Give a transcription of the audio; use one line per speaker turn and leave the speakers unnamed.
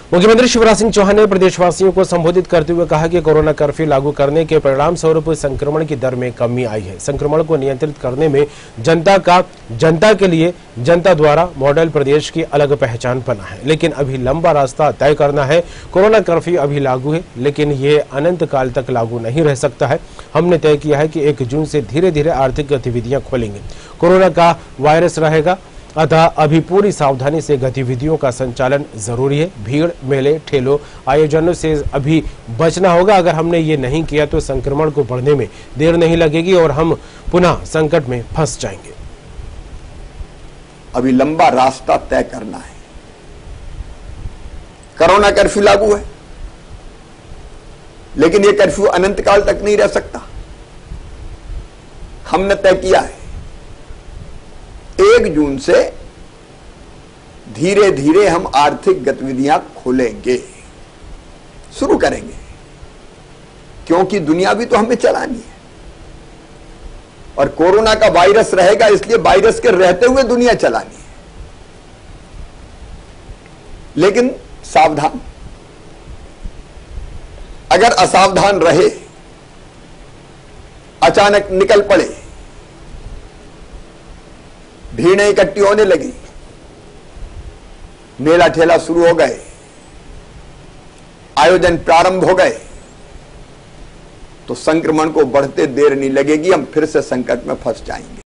मुख्यमंत्री शिवराज सिंह चौहान ने प्रदेशवासियों को संबोधित करते हुए कहा कि कोरोना कर्फ्यू लागू करने के परिणाम स्वरूप संक्रमण की दर में कमी आई है। संक्रमण को नियंत्रित करने में जनता के लिए जनता द्वारा मॉडल प्रदेश की अलग पहचान बना है, लेकिन अभी लंबा रास्ता तय करना है। कोरोना कर्फ्यू अभी लागू है, लेकिन ये अनंत काल तक लागू नहीं रह सकता है। हमने तय किया है कि 1 जून से धीरे धीरे आर्थिक गतिविधियां खोलेंगे। कोरोना का वायरस रहेगा, अतः अभी पूरी सावधानी से गतिविधियों का संचालन जरूरी है। भीड़, मेले, ठेलों, आयोजनों से अभी बचना होगा। अगर हमने ये नहीं किया तो संक्रमण को बढ़ने में देर नहीं लगेगी और हम पुनः संकट में फंस जाएंगे।
अभी लंबा रास्ता तय करना है। कोरोना कर्फ्यू लागू है, लेकिन यह कर्फ्यू अनंत काल तक नहीं रह सकता। हमने तय किया है 1 जून से धीरे धीरे हम आर्थिक गतिविधियां खोलेंगे, शुरू करेंगे, क्योंकि दुनिया भी तो हमें चलानी है और कोरोना का वायरस रहेगा, इसलिए वायरस के रहते हुए दुनिया चलानी है। लेकिन सावधान, अगर असावधान रहे, अचानक निकल पड़े, भीड़ें इकट्ठी होने लगी, मेला ठेला शुरू हो गए, आयोजन प्रारंभ हो गए, तो संक्रमण को बढ़ते देर नहीं लगेगी, हम फिर से संकट में फंस जाएंगे।